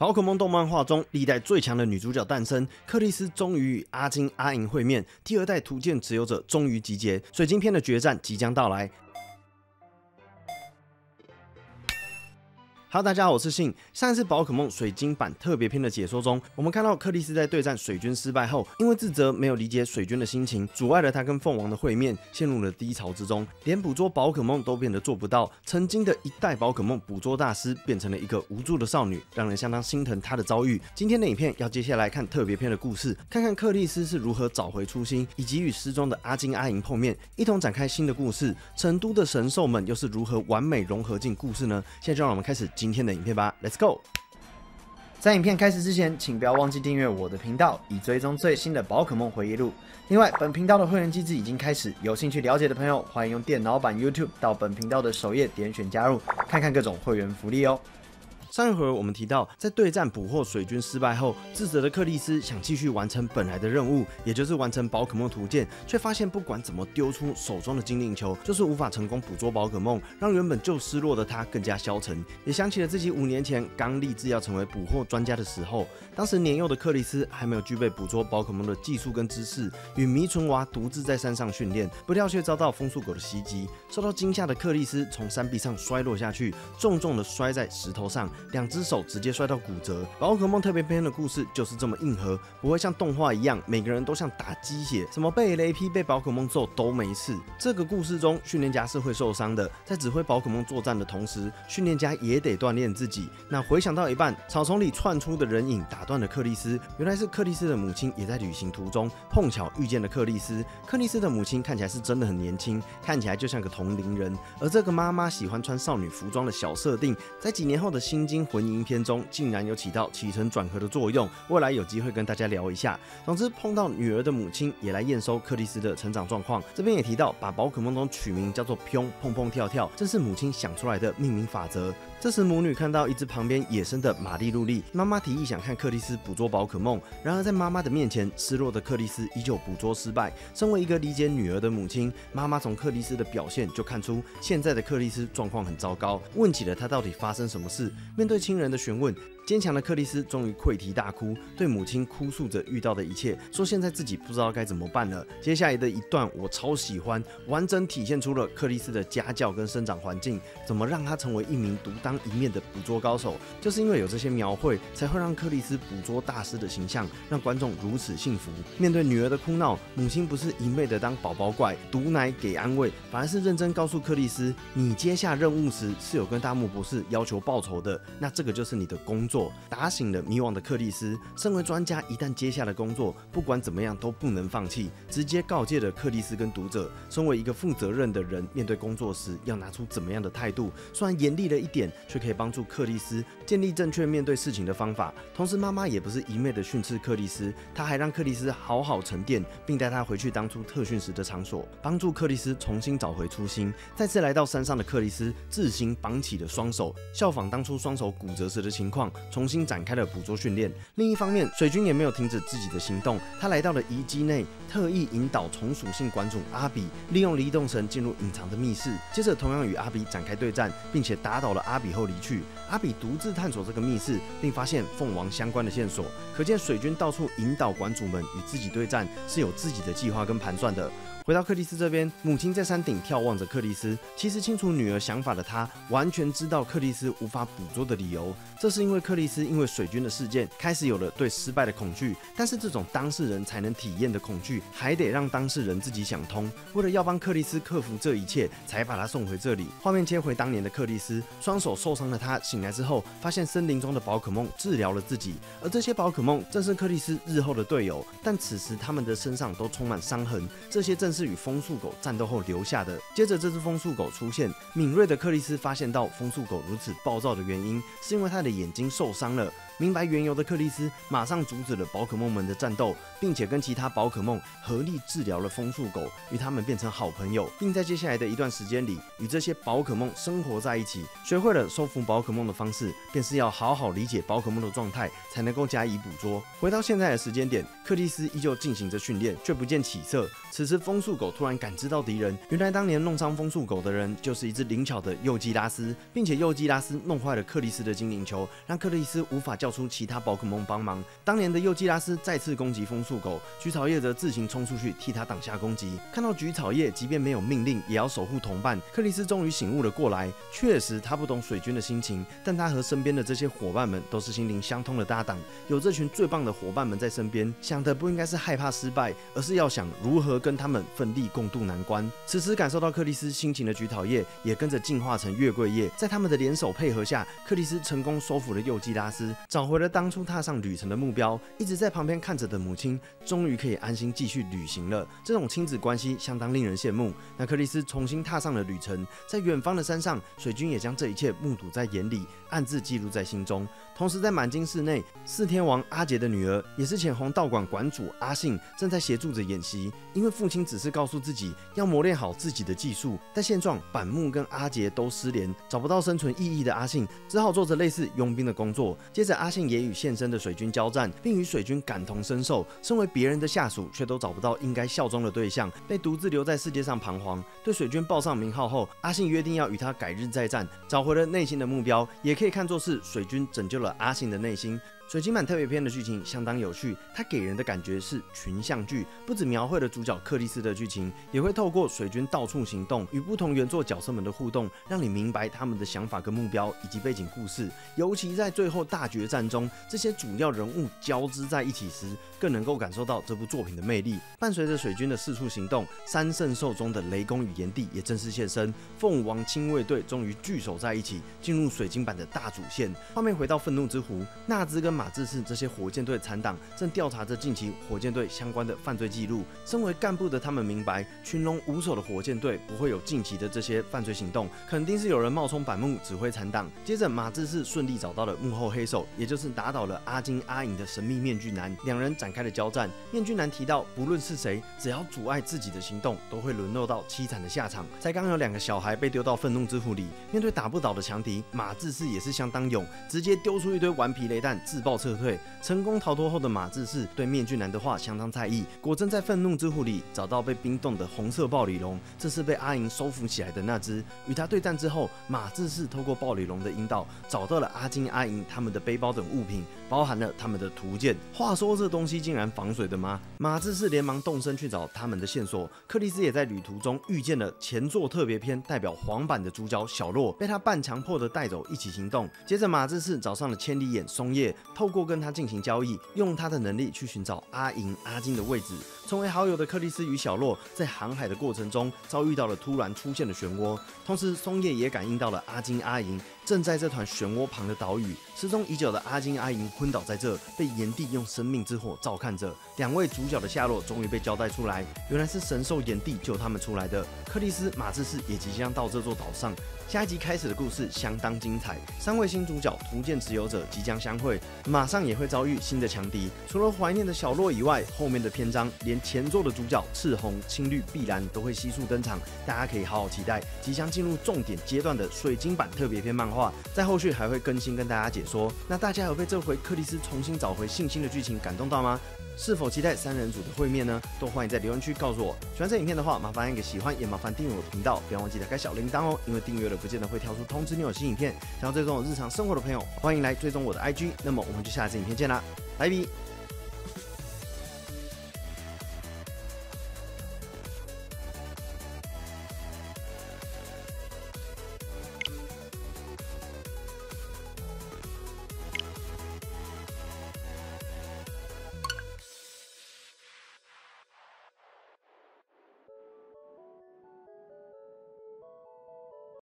宝可梦动漫画中，历代最强的女主角诞生，克莉丝终于与阿金、阿银会面，第二代图鉴持有者终于集结，水晶篇的决战即将到来。Hello， 大家好，我是信。上一次宝可梦水晶版特别篇的解说中，我们看到克莉丝在对战水军失败后，因为自责没有理解水军的心情，阻碍了他跟凤王的会面，陷入了低潮之中，连捕捉宝可梦都变得做不到。曾经的一代宝可梦捕捉大师，变成了一个无助的少女，让人相当心疼她的遭遇。今天的影片要接下来看特别篇的故事，看看克莉丝是如何找回初心，以及与失踪的阿金、阿银碰面，一同展开新的故事。成都的神兽们又是如何完美融合进故事呢？现在就让我们开始今天的影片吧 ，Let's go！ 在影片开始之前，请不要忘记订阅我的频道，以追踪最新的宝可梦回忆录。另外，本频道的会员机制已经开始，有兴趣了解的朋友，欢迎用电脑版 YouTube 到本频道的首页点选加入，看看各种会员福利哦。上一回我们提到，在对战捕获水军失败后，自责的克莉丝想继续完成本来的任务，也就是完成宝可梦图鉴，却发现不管怎么丢出手中的精灵球，就是无法成功捕捉宝可梦，让原本就失落的她更加消沉。也想起了自己5年前刚立志要成为捕获专家的时候，当时年幼的克莉丝还没有具备捕捉宝可梦的技术跟知识，与迷唇娃独自在山上训练，不料却遭到风速狗的袭击，受到惊吓的克莉丝从山壁上摔落下去，重重的摔在石头上。2只手直接摔到骨折。宝可梦特别篇的故事就是这么硬核，不会像动画一样，每个人都像打鸡血，什么被雷劈、被宝可梦揍都没事。这个故事中，训练家是会受伤的，在指挥宝可梦作战的同时，训练家也得锻炼自己。那回想到一半，草丛里窜出的人影打断了克莉丝，原来是克莉丝的母亲也在旅行途中碰巧遇见了克莉丝。克莉丝的母亲看起来是真的很年轻，看起来就像个同龄人。而这个妈妈喜欢穿少女服装的小设定，在几年后的心经魂影片中竟然有起到起承转合的作用，未来有机会跟大家聊一下。总之，碰到女儿的母亲也来验收克莉丝的成长状况。这边也提到，把宝可梦中取名叫做砰碰碰跳跳，这是母亲想出来的命名法则。这时母女看到一只旁边野生的玛丽露莉，妈妈提议想看克莉丝捕捉宝可梦，然而在妈妈的面前，失落的克莉丝依旧捕捉失败。身为一个理解女儿的母亲，妈妈从克莉丝的表现就看出现在的克莉丝状况很糟糕，问起了她到底发生什么事。面对亲人的询问，坚强的克莉丝终于溃堤大哭，对母亲哭诉着遇到的一切，说现在自己不知道该怎么办了。接下来的一段我超喜欢，完整体现出了克莉丝的家教跟生长环境，怎么让她成为一名独当一面的捕捉高手。就是因为有这些描绘，才会让克莉丝捕捉大师的形象，让观众如此幸福。面对女儿的哭闹，母亲不是一昧的当宝宝怪，毒奶给安慰，反而是认真告诉克莉丝，你接下任务时是有跟大木博士要求报酬的，那这个就是你的工作。打醒了迷惘的克莉丝，身为专家，一旦接下了工作，不管怎么样都不能放弃，直接告诫了克莉丝跟读者，身为一个负责任的人，面对工作时要拿出怎么样的态度。虽然严厉了一点，却可以帮助克莉丝建立正确面对事情的方法。同时，妈妈也不是一昧的训斥克莉丝，她还让克莉丝好好沉淀，并带她回去当初特训时的场所，帮助克莉丝重新找回初心。再次来到山上的克莉丝，自行绑起了双手，效仿当初双手骨折时的情况，重新展开了捕捉训练。另一方面，水军也没有停止自己的行动，他来到了遗迹内，特意引导从属性馆主阿比，利用离动绳进入隐藏的密室，接着同样与阿比展开对战，并且打倒了阿比后离去。阿比独自探索这个密室，并发现凤王相关的线索，可见水军到处引导馆主们与自己对战，是有自己的计划跟盘算的。回到克莉丝这边，母亲在山顶眺望着克莉丝。其实清楚女儿想法的她，完全知道克莉丝无法捕捉的理由。这是因为克莉丝因为水军的事件，开始有了对失败的恐惧。但是这种当事人才能体验的恐惧，还得让当事人自己想通。为了要帮克莉丝克服这一切，才把她送回这里。画面切回当年的克莉丝，双手受伤的她醒来之后，发现森林中的宝可梦治疗了自己，而这些宝可梦正是克莉丝日后的队友。但此时他们的身上都充满伤痕，这些正是与风速狗战斗后留下的。接着这只风速狗出现，敏锐的克莉丝发现到风速狗如此暴躁的原因，是因为它的眼睛受伤了。明白缘由的克莉丝马上阻止了宝可梦们的战斗，并且跟其他宝可梦合力治疗了风速狗，与他们变成好朋友，并在接下来的一段时间里与这些宝可梦生活在一起，学会了收服宝可梦的方式，便是要好好理解宝可梦的状态，才能够加以捕捉。回到现在的时间点，克莉丝依旧进行着训练，却不见起色。此时风速狗突然感知到敌人，原来当年弄伤风速狗的人就是一只灵巧的幼基拉斯，并且幼基拉斯弄坏了克莉丝的精灵球，让克莉丝无法叫出其他宝可梦帮忙。当年的幼基拉斯再次攻击风速狗，菊草叶则自行冲出去替他挡下攻击。看到菊草叶即便没有命令也要守护同伴，克里斯终于醒悟了过来。确实他不懂水军的心情，但他和身边的这些伙伴们都是心灵相通的搭档，有这群最棒的伙伴们在身边，想的不应该是害怕失败，而是要想如何跟他们奋力共度难关。此时感受到克里斯心情的菊草叶也跟着进化成月桂叶，在他们的联手配合下，克里斯成功收服了幼基拉斯，找回了当初踏上旅程的目标。一直在旁边看着的母亲，终于可以安心继续旅行了。这种亲子关系相当令人羡慕。那克里斯重新踏上了旅程，在远方的山上，水军也将这一切目睹在眼里，暗自记录在心中。同时，在满金市内，四天王阿杰的女儿，也是浅红道馆馆主阿信，正在协助着演习。因为父亲只是告诉自己要磨练好自己的技术，但现状板木跟阿杰都失联，找不到生存意义的阿信，只好做着类似佣兵的工作。接着，阿信也与现身的水军交战，并与水军感同身受。身为别人的下属，却都找不到应该效忠的对象，被独自留在世界上彷徨。对水军报上名号后，阿信约定要与他改日再战，找回了内心的目标，也可以看作是水军拯救了阿信的内心。水晶版特别篇的剧情相当有趣，它给人的感觉是群像剧，不只描绘了主角克里斯的剧情，也会透过水军到处行动与不同原作角色们的互动，让你明白他们的想法跟目标以及背景故事。尤其在最后大决战中，这些主要人物交织在一起时，更能够感受到这部作品的魅力。伴随着水军的四处行动，三圣兽中的雷公与炎帝也正式现身，凤舞王亲卫队终于聚首在一起，进入水晶版的大主线。画面回到愤怒之湖，纳兹跟马志士这些火箭队残党正调查着近期火箭队相关的犯罪记录。身为干部的他们明白，群龙无首的火箭队不会有近期的这些犯罪行动，肯定是有人冒充板木指挥残党。接着，马志士顺利找到了幕后黑手，也就是打倒了阿金阿银的神秘面具男，两人展开了交战。面具男提到，不论是谁，只要阻碍自己的行动，都会沦落到凄惨的下场。才刚有2个小孩被丢到愤怒之湖里，面对打不倒的强敌，马志士也是相当勇，直接丢出一堆顽皮雷弹，自爆撤退。成功逃脱后的马志士对面具男的话相当在意，果真在愤怒之湖里找到被冰冻的红色暴鲤龙，这是被阿银收服起来的那只。与他对战之后，马志士透过暴鲤龙的引导，找到了阿金阿银他们的背包等物品，包含了他们的图鉴。话说这东西竟然防水的吗？马志士连忙动身去找他们的线索。克里斯也在旅途中遇见了前作特别篇代表黄版的主角小洛，被他半强迫的带走一起行动。接着马志士找上了千里眼松叶，透过跟他进行交易，用他的能力去寻找阿银阿金的位置。成为好友的克里斯与小洛在航海的过程中遭遇到了突然出现的漩涡，同时松叶也感应到了阿金阿银正在这团漩涡旁的岛屿。失踪已久的阿金阿银昏倒在这，被炎帝用生命之火照看着。2位主角的下落终于被交代出来，原来是神兽炎帝救他们出来的。克里斯、马志士也即将到这座岛上。下一集开始的故事相当精彩，3位新主角图鉴持有者即将相会，马上也会遭遇新的强敌。除了怀念的小洛以外，后面的篇章连前作的主角赤红、青绿、碧蓝都会悉数登场，大家可以好好期待即将进入重点阶段的水晶版特别篇漫画，在后续还会更新跟大家解说。那大家有被这回克里斯重新找回信心的剧情感动到吗？是否期待3人组的会面呢？都欢迎在留言区告诉我。喜欢这影片的话，麻烦按个喜欢，也麻烦订阅我的频道，不要忘记打开小铃铛哦，因为订阅了不见得会跳出通知你有新影片。想要追踪我日常生活的朋友，欢迎来追踪我的 IG。那么我们就下次影片见啦，拜拜。